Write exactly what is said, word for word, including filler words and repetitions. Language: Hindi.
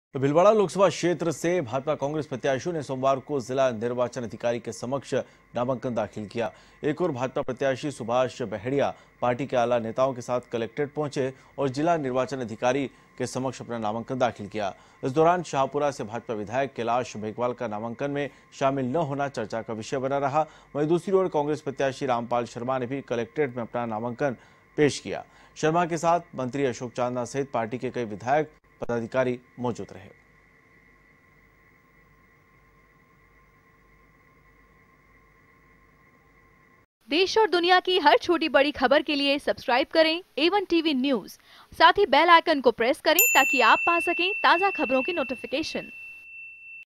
तो भीलवाड़ा लोकसभा क्षेत्र से भाजपा कांग्रेस प्रत्याशियों ने सोमवार को जिला निर्वाचन अधिकारी के समक्ष नामांकन दाखिल किया। एक और भाजपा प्रत्याशी सुभाष बहेड़िया पार्टी के आला नेताओं के साथ कलेक्ट्रेट पहुंचे और जिला निर्वाचन अधिकारी के समक्ष अपना नामांकन दाखिल किया। इस दौरान शाहपुरा से भाजपा विधायक कैलाश मेघवाल का नामांकन में शामिल न होना चर्चा का विषय बना रहा। वहीं दूसरी ओर कांग्रेस प्रत्याशी रामपाल शर्मा ने भी कलेक्ट्रेट में अपना नामांकन पेश किया। शर्मा के साथ मंत्री अशोक चांदना सहित पार्टी के कई विधायक पदाधिकारी मौजूद रहे। देश और दुनिया की हर छोटी बड़ी खबर के लिए सब्सक्राइब करें ए वन टीवी न्यूज़। साथ ही बेल आइकन को प्रेस करें ताकि आप पा सकें ताज़ा खबरों की नोटिफिकेशन।